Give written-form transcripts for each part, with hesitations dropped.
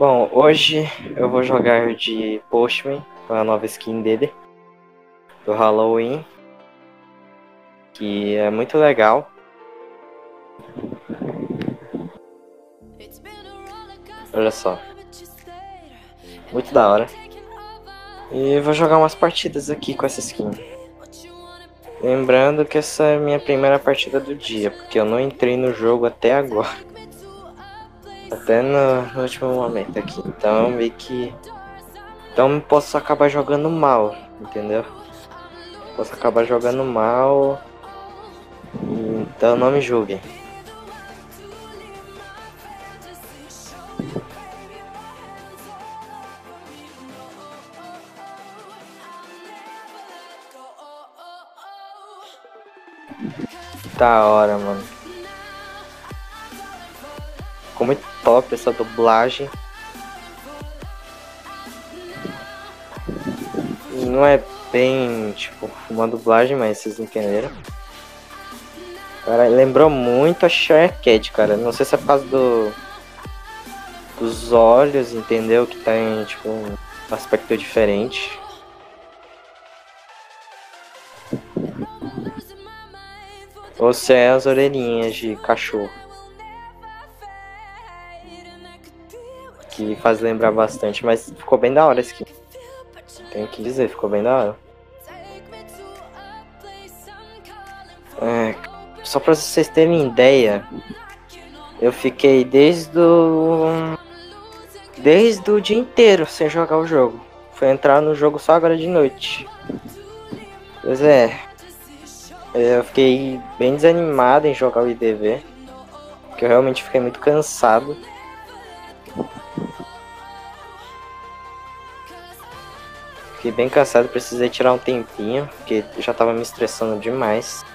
Bom, hoje eu vou jogar de Postman, com a nova skin dele, do Halloween, que é muito legal. Olha só, muito da hora. E vou jogar umas partidas aqui com essa skin. Lembrando que essa é a minha primeira partida do dia, porque eu não entrei no jogo até agora. Até no último momento aqui. Então meio que... Então posso acabar jogando mal, entendeu? Posso acabar jogando mal. Então não me julguem. Da hora, mano. Ficou muito top essa dublagem. Não é bem, tipo, uma dublagem, mas vocês entenderam. Cara, lembrou muito a Sharkhead, cara. Não sei se é por causa dos olhos, entendeu? Que tem, tipo, um aspecto diferente. Ou se é as orelhinhas de cachorro. Que faz lembrar bastante, mas ficou bem da hora esse aqui. Tenho que dizer, ficou bem da hora. Só pra vocês terem ideia, eu fiquei desde o dia inteiro sem jogar o jogo. Fui entrar no jogo só agora de noite. Pois é, eu fiquei bem desanimado em jogar o IDV, porque eu realmente fiquei muito cansado. Fiquei bem cansado, precisei tirar um tempinho, porque já tava me estressando demais.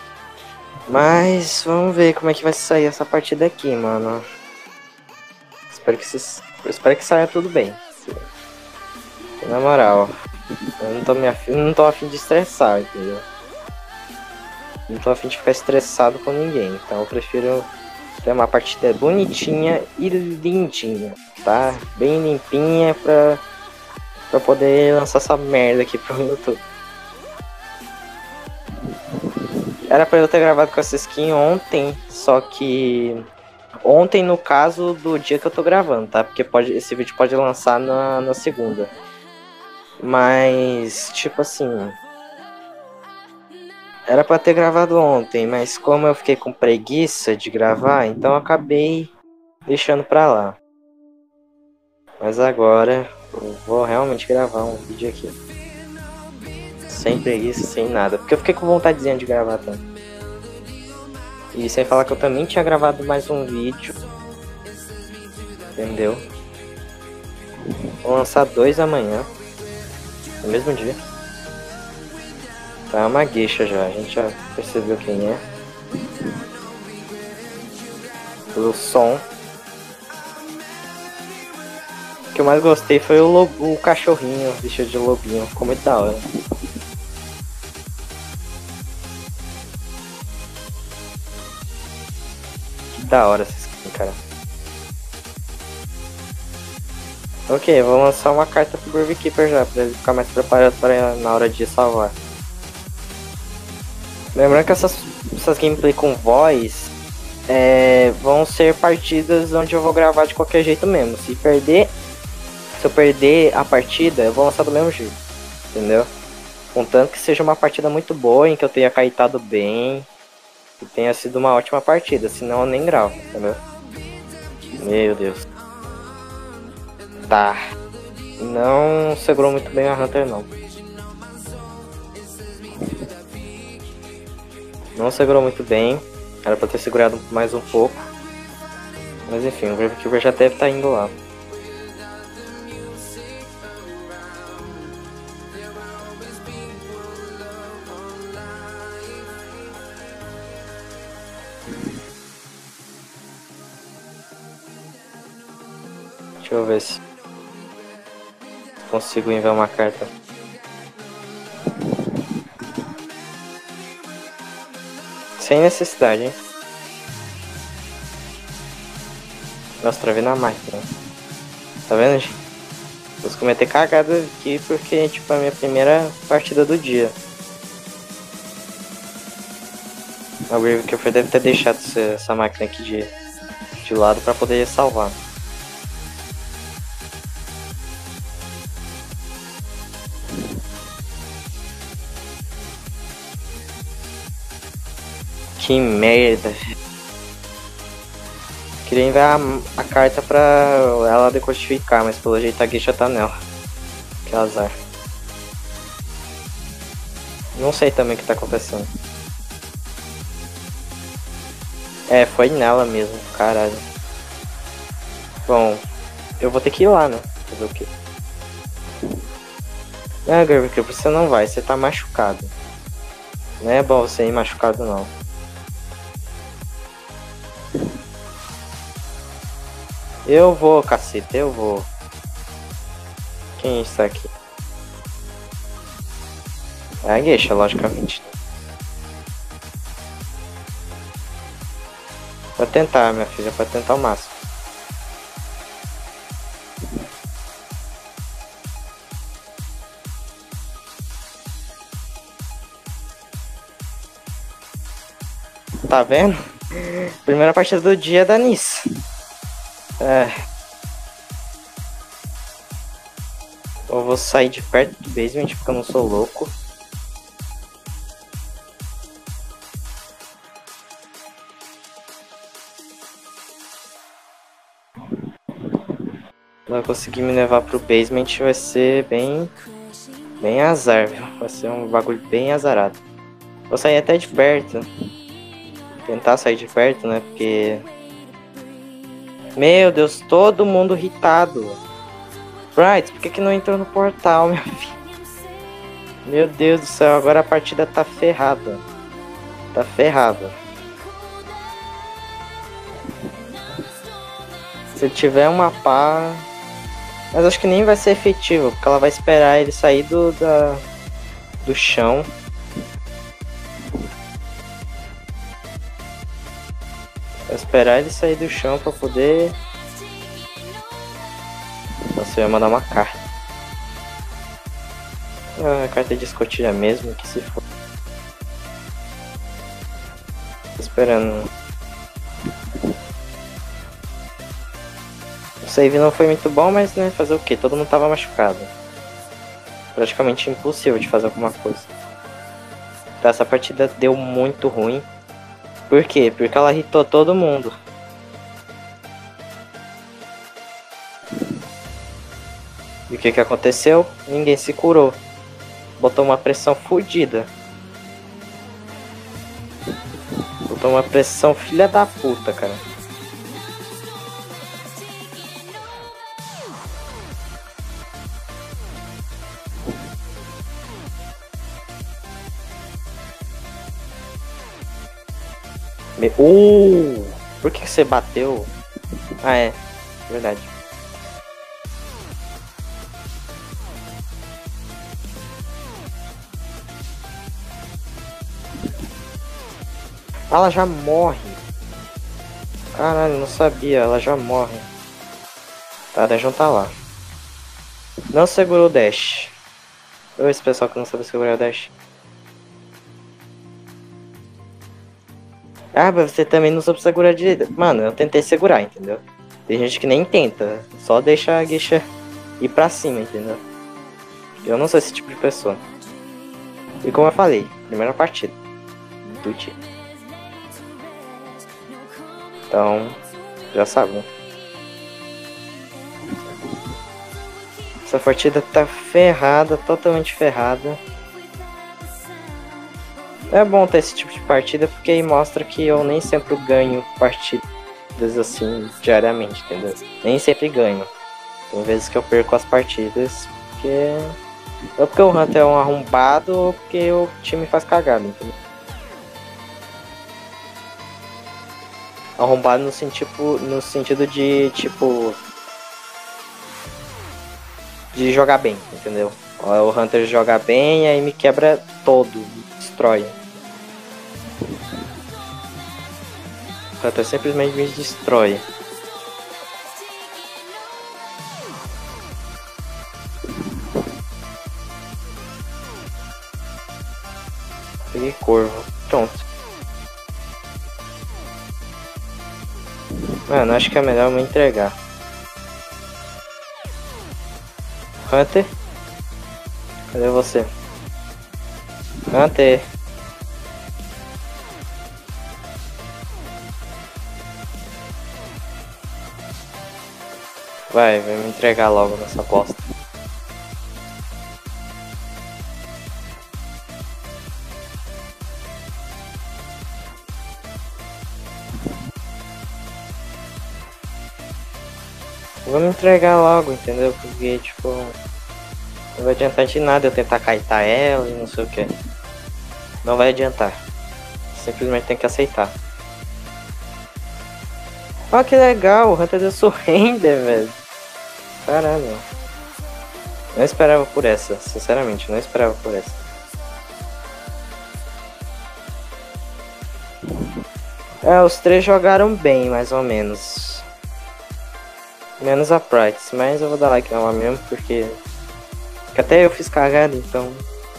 Mas vamos ver como é que vai sair essa partida aqui, mano. Espero que saia tudo bem. Na moral, eu não tô afim de estressar, entendeu? Não tô afim de ficar estressado com ninguém, então eu prefiro ter uma partida bonitinha e lindinha, tá? Bem limpinha pra poder lançar essa merda aqui pro YouTube. Era pra eu ter gravado com essa skin ontem, só que... Ontem, no caso do dia que eu tô gravando, tá? Porque esse vídeo pode lançar na segunda. Mas, tipo assim... Era pra ter gravado ontem, mas como eu fiquei com preguiça de gravar, então eu acabei deixando pra lá. Mas agora eu vou realmente gravar um vídeo aqui. Sem preguiça, sem nada. Porque eu fiquei com vontadezinha de gravar também. E sem falar que eu também tinha gravado mais um vídeo. Entendeu? Vou lançar 2 amanhã. No mesmo dia. Tá uma gueixa já. A gente já percebeu quem é. Pelo som. O que eu mais gostei foi o cachorrinho vestido de lobinho. Ficou muito da hora. Que da hora essa skin, cara. Ok, vou lançar uma carta pro Groove Keeper já, pra ele ficar mais preparado para na hora de salvar. Lembrando que essas gameplay com voz vão ser partidas onde eu vou gravar de qualquer jeito mesmo. Se eu perder a partida, eu vou lançar do mesmo jeito, entendeu? Contanto que seja uma partida muito boa, em que eu tenha caetado bem, que tenha sido uma ótima partida, senão eu nem gravo, entendeu? Meu Deus. Tá. Não segurou muito bem a Hunter, não. Não segurou muito bem. Era pra ter segurado mais um pouco. Mas enfim, o Grave Keeper já deve estar indo lá. Deixa eu ver se consigo enviar uma carta. Sem necessidade, hein? Nossa, travei na máquina. Tá vendo, gente? Vou cometer cagada aqui porque, tipo, é a minha primeira partida do dia. O Gravekeeper deve ter deixado essa máquina aqui de lado pra poder salvar. Que merda. Queria enviar a carta pra ela decodificar, mas pelo jeito a Geisha tá nela. Que azar. Não sei também o que tá acontecendo. É, foi nela mesmo, caralho. Bom, eu vou ter que ir lá, né? Fazer o quê? Ah, Gravekeeper, você não vai, você tá machucado. Não é bom você ir machucado, não. Eu vou, caceta, eu vou. Quem está aqui? É a Geisha, logicamente. Pra tentar, minha filha, pra tentar o máximo. Tá vendo? Primeira partida do dia da nisso. É. Eu vou sair de perto do basement porque eu não sou louco. Vai conseguir me levar pro basement, vai ser bem azar, viu? Vai ser um bagulho bem azarado. Vou sair até de perto. Tentar sair de perto, né? Porque... Meu Deus, todo mundo irritado. Bright, por que não entrou no portal, minha filha? Meu Deus do céu, agora a partida tá ferrada. Tá ferrada. Se tiver uma pá... Mas acho que nem vai ser efetivo, porque ela vai esperar ele sair do chão. Vai esperar ele sair do chão pra poder... Nossa, eu ia mandar uma carta. Ah, a carta de escotilha mesmo, que se for. Tô esperando. O save não foi muito bom, mas né, fazer o que? Todo mundo tava machucado. Praticamente impossível de fazer alguma coisa. Tá, essa partida deu muito ruim. Por quê? Porque ela irritou todo mundo. E o que que aconteceu? Ninguém se curou. Botou uma pressão fodida. Botou uma pressão filha da puta, cara. Por que você bateu? Ah, é. Verdade. Ela já morre. Caralho, não sabia. Ela já morre. Tá, deixa eu tá lá. Não segurou o dash. Olha esse pessoal que não sabe segurar o dash. Ah, mas você também não soube segurar direito. Mano, eu tentei segurar, entendeu? Tem gente que nem tenta. Só deixa a Geisha ir pra cima, entendeu? Eu não sou esse tipo de pessoa. E como eu falei, primeira partida do dia. Então, já sabe, né? Essa partida tá ferrada, totalmente ferrada. É bom ter esse tipo de partida porque aí mostra que eu nem sempre ganho partidas assim diariamente, entendeu? Nem sempre ganho. Tem vezes que eu perco as partidas porque... Ou porque o Hunter é um arrombado ou porque o time faz cagada, entendeu? Arrombado no sentido de, tipo... De jogar bem, entendeu? O Hunter joga bem e aí me quebra todo, destrói. O Hunter simplesmente me destrói. de corvo. Pronto. Mano, acho que é melhor me entregar. Hunter? Cadê você? Hunter? Vai me entregar logo nessa bosta. Vou me entregar logo, entendeu? Porque, tipo, não vai adiantar de nada eu tentar kaitar ela e não sei o que. Não vai adiantar. Simplesmente tem que aceitar. Ó, que legal, o Hunter deu surrender, velho. Caralho. Não esperava por essa, sinceramente, não esperava por essa. É, os três jogaram bem, mais ou menos. Menos a Prites, mas eu vou dar like nela mesmo, porque até eu fiz cagada, então...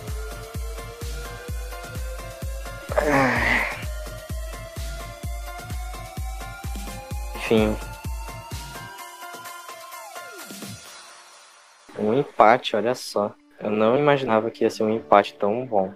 Enfim. Um empate, olha só. Eu não imaginava que ia ser um empate tão bom.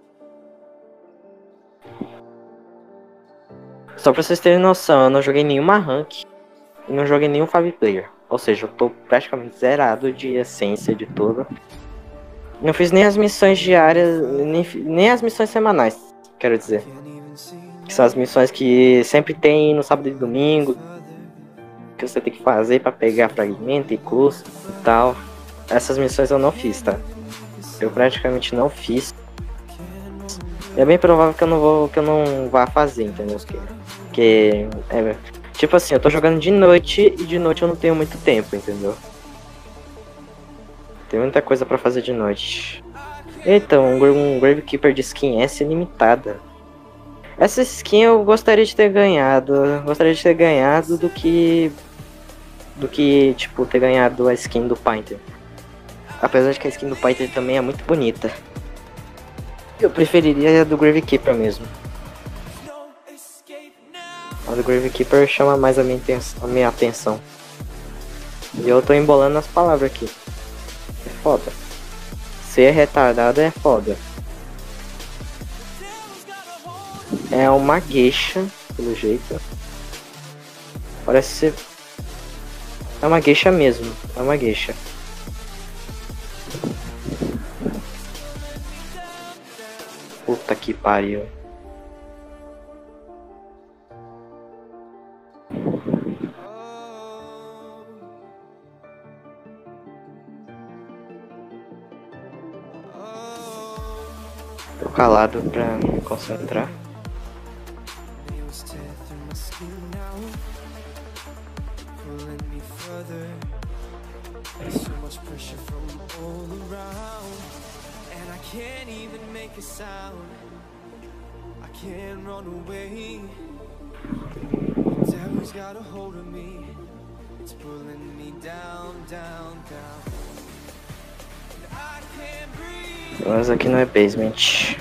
Só pra vocês terem noção, eu não joguei nenhuma rank e não joguei nenhum 5 player. Ou seja, eu tô praticamente zerado de essência de tudo. Não fiz nem as missões diárias, nem as missões semanais, quero dizer. Que são as missões que sempre tem no sábado e domingo. Que você tem que fazer pra pegar fragmento e custo e tal. Essas missões eu não fiz, tá? Eu praticamente não fiz. É bem provável que eu não vá fazer, entendeu? Porque tipo assim, eu tô jogando de noite e de noite eu não tenho muito tempo, entendeu? Tem muita coisa pra fazer de noite. Então, um Gravekeeper de skin S limitada. Essa skin eu gostaria de ter ganhado. Eu gostaria de ter ganhado do que tipo, ter ganhado a skin do Painter. Apesar de que a skin do Painter também é muito bonita. Eu preferiria a do Gravekeeper mesmo. A do Gravekeeper chama mais a minha atenção. E eu tô embolando as palavras aqui. É foda. Ser retardado é foda. É uma geisha, pelo jeito. Parece ser... É uma geisha mesmo. É uma geisha. Puta que pariu. Tô calado pra me concentrar. Mas aqui não é basement.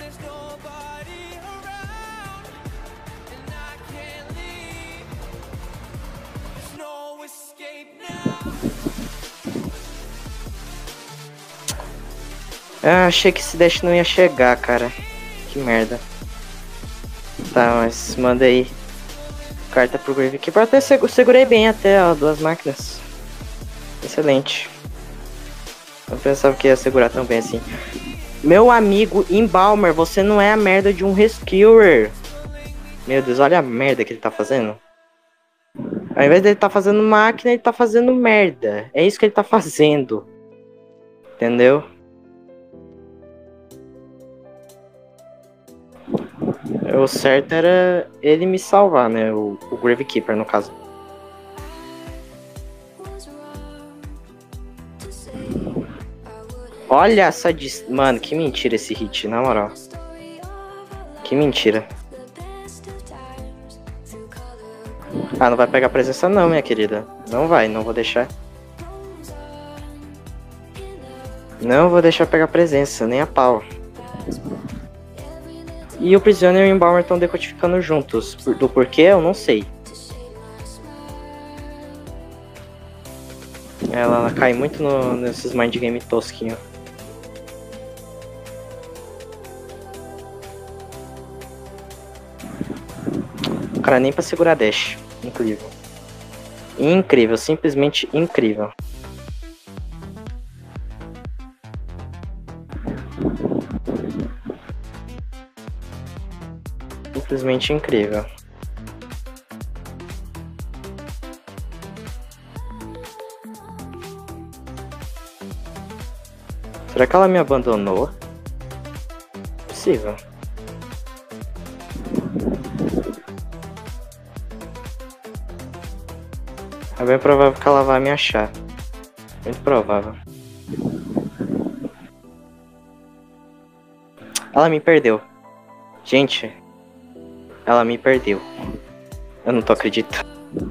Ah, achei que esse dash não ia chegar, cara. Que merda. Tá, mas manda aí. Carta pro Gravekeeper. Até segurei bem até, ó, 2 máquinas. Excelente. Eu pensava que ia segurar tão bem assim. Meu amigo Embalmer, você não é a merda de um rescuer. Meu Deus, olha a merda que ele tá fazendo. Ao invés dele tá fazendo máquina, ele tá fazendo merda. É isso que ele tá fazendo. Entendeu? O certo era ele me salvar, né? O Gravekeeper, no caso. Olha essa... Mano, que mentira esse hit, na moral. Que mentira. Ah, não vai pegar presença não, minha querida. Não vai, não vou deixar. Não vou deixar pegar presença, nem a pau. E o Prisoner e o Embalmer estão decodificando juntos. Do porquê, eu não sei. Ela cai muito nesses mind game tosquinho. O cara nem pra segurar dash. Incrível. Incrível, simplesmente incrível. Simplesmente incrível. Será que ela me abandonou? Possível. É bem provável que ela vai me achar. Muito provável. Ela me perdeu. Gente, ela me perdeu. Eu não tô acreditando.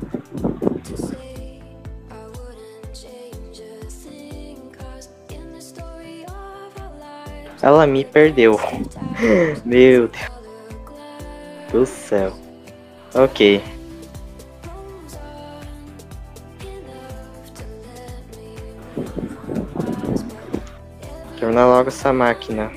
Ela me perdeu. Meu Deus do céu. Ok. Terminar logo essa máquina.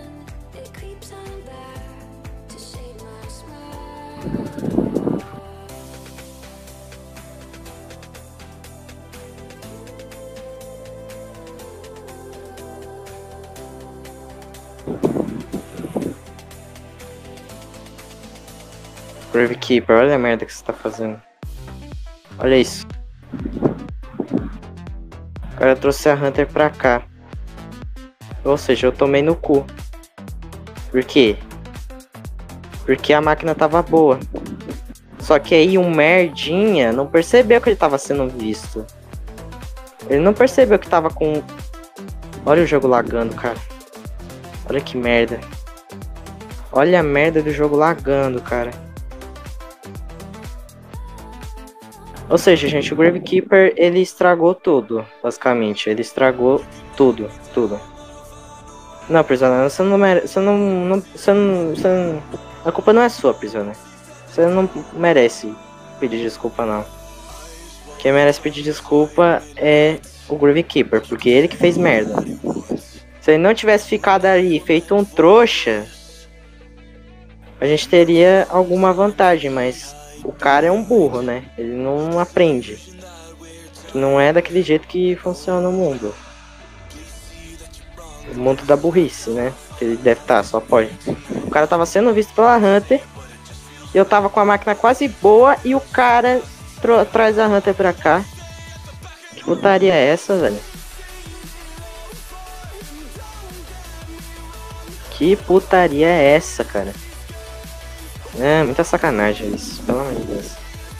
Gravekeeper, olha a merda que você tá fazendo. Olha isso. O cara trouxe a Hunter pra cá. Ou seja, eu tomei no cu. Por quê? Porque a máquina tava boa. Só que aí um merdinha não percebeu que ele tava sendo visto. Ele não percebeu que tava com... Olha o jogo lagando, cara. Olha que merda. Olha a merda do jogo lagando, cara. Ou seja, gente, o Gravekeeper, ele estragou tudo, basicamente. Ele estragou tudo, tudo. Não, Prisoner, você não merece... Você não... A culpa não é sua, Prisoner. Você não merece pedir desculpa, não. Quem merece pedir desculpa é o Gravekeeper, porque ele que fez merda. Se ele não tivesse ficado ali e feito um trouxa, a gente teria alguma vantagem, mas o cara é um burro, né? Ele não aprende. Que não é daquele jeito que funciona o mundo. O mundo da burrice, né? Que ele deve estar, só pode. O cara tava sendo visto pela Hunter. Eu tava com a máquina quase boa e o cara traz a Hunter pra cá. Que putaria é essa, velho? Que putaria é essa, cara? É, muita sacanagem isso, pelo amor de Deus.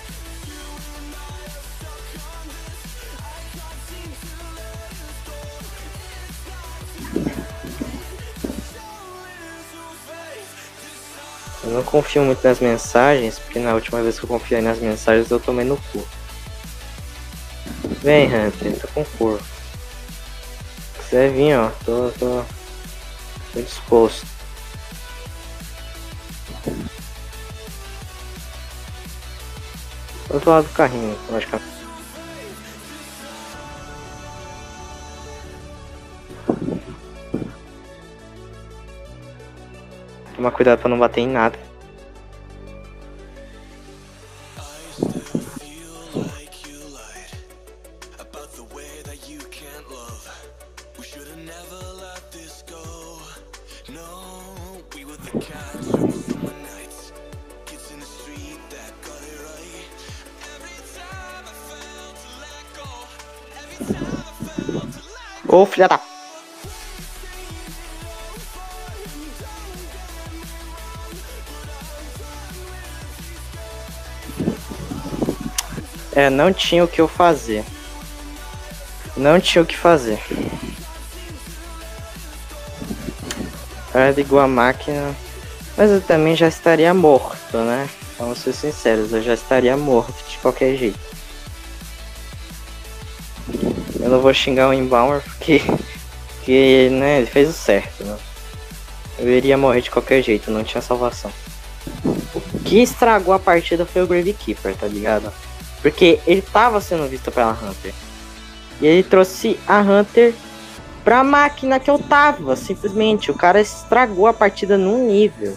Eu não confio muito nas mensagens, porque na última vez que eu confiei nas mensagens eu tomei no cu. Vem, Hunter, tô com força. Se quiser vir, ó, tô disposto. Do outro lado do carrinho, logicamente. Tomar cuidado pra não bater em nada. Ô, filha da... É, não tinha o que eu fazer. Não tinha o que fazer. Ela ligou a máquina. Mas eu também já estaria morto, né? Vamos ser sinceros, eu já estaria morto de qualquer jeito. Eu não vou xingar o Embalmer porque né, ele fez o certo, né? Eu iria morrer de qualquer jeito, não tinha salvação. O que estragou a partida foi o Gravekeeper, tá ligado? Porque ele tava sendo visto pela Hunter. E ele trouxe a Hunter pra máquina que eu tava, simplesmente. O cara estragou a partida num nível.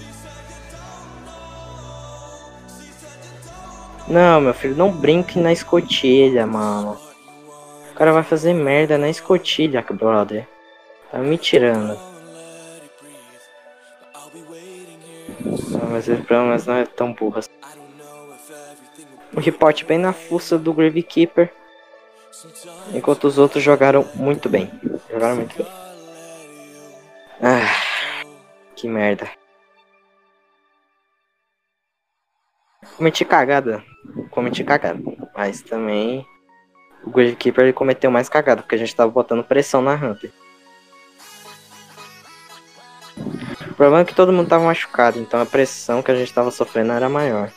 Não, meu filho, não brinque na escotilha, mano. O cara vai fazer merda na escotilha, brother. Tá me tirando. Não, mas ele pelo menos não é tão burro assim. O report bem na fuça do Gravekeeper. Enquanto os outros jogaram muito bem. Jogaram muito bem. Ah, que merda. Cometi cagada. Cometi cagada. Mas também o Gravekeeper ele cometeu mais cagada. Porque a gente tava botando pressão na Hunter. O problema é que todo mundo tava machucado. Então a pressão que a gente tava sofrendo era maior.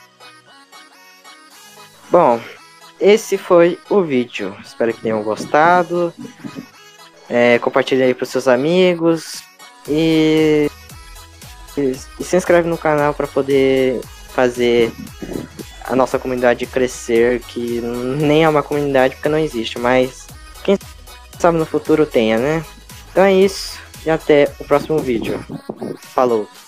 Bom, esse foi o vídeo. Espero que tenham gostado. Compartilhe aí pros seus amigos. E se inscreve no canal para poder fazer a nossa comunidade crescer, que nem é uma comunidade porque não existe, mas quem sabe no futuro tenha, né? Então é isso e até o próximo vídeo. Falou!